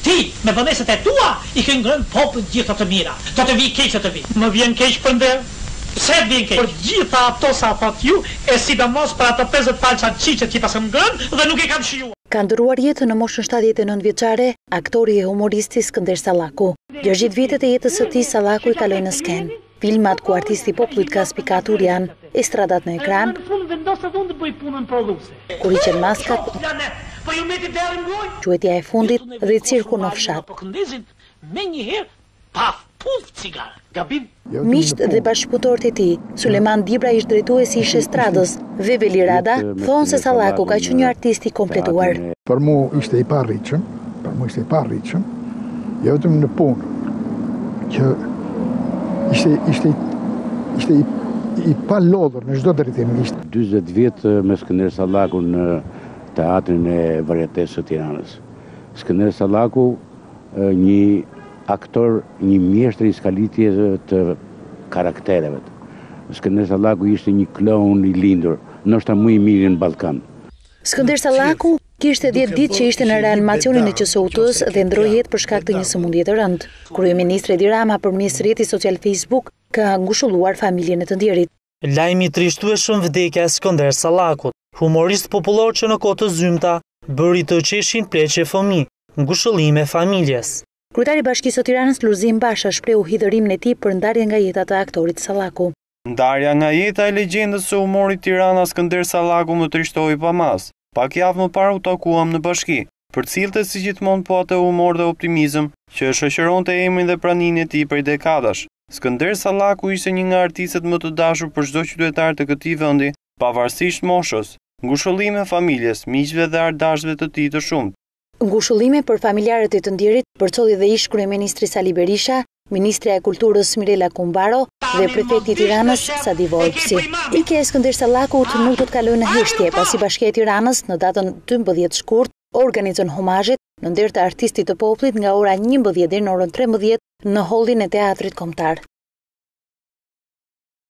Ti, me vonesët e tua, I ke ngrënë popull gjitha të mira. Do të vi keq të vi. Më vjen keq për ndër. Pse vjen keq? Për gjitha ato sa thot ju, e sidomos për ato 50 palça qiqe që pasëm ngrënë dhe nuk e kam shijuar. Ka ndëruar jetën në moshën 79 vjeçare, aktori e humoristi Skënder Sallaku. 60 vjetet e jetës së tij Sallaku I kaloi në skenë. Filmat ku artisti popullit ka spikatur janë estradat në ekran, kur I qenë maskat, quetja e fundit dhe cirku në fshat. Miqt dhe bashkëpunëtorët e tij, Suleman Dibra ish drejtuesi I Shestradës, dhe Veli Rada, thonë se Sallaku ka qenë një artist I kompletuar. Për mu ishte I parritshëm, jo vetëm në punë, që ishte I pa lodhur në çdo drejtim. 40 vjet me Skënder Sallaku në teatrin e varietesë së Tiranës. Skënder Sallaku, një aktor, një mjeshtër I skalitjeve të karaktereve. Skënder Sallaku ishte një kloun I lindur, ndoshta më I miri në Ballkan. Skënder Sallaku kishte 10 ditë që ishte në reanimacionin e QSO-s dhe ndroi jetë për shkak të një sëmundje të rëndë. Kryeministri Edi Rama përmes rrjetit social Facebook ka ngushëlluar familjen e të ndjerit. Lajmi trishtueshëm vdekja e Skënder Sallakut, humorist popullor që në kohë të zymta bëri të qeshin pleqe fëmijë, ngushëllime familjes. Kryetari I Bashkisë së Tiranës Lulzim Basha shprehu hidhërimin e tij për ndarjen nga jeta të aktorit Sallaku. Ndarja nga jeta e legjendës së humorit Tirana Skënder Sallaku më trishtoi pamas. Pak javë më parë u takuam në bashki, përcillte si gjithmonë po atë humor dhe optimizëm që shoqëronte emrin dhe praninë e tij prej dekadash. Skënder Sallaku ishte një nga artistët më të dashur për çdo qytetar të këtij vendi, pavarësisht moshës. Ngushëllime familjes, miqve dhe ardashëve të tij të shumtë. Ngushëllime për familjarët e të ndjerit përcolli dhe ish kryeministri Sali Berisha, Ministrja e Kulturës Mirela Kumbaro dhe prefekti I Tiranës Sadi Vorpsi. Ikja e Skënder Sallakut nuk do të kalojë në heshtje, pasi Bashkia e Tiranës në datën 12 shkurt organizon homazhet në nder të artistit të popullit nga ora 11 deri në orën 13 në hollin e Teatrit Kombëtar.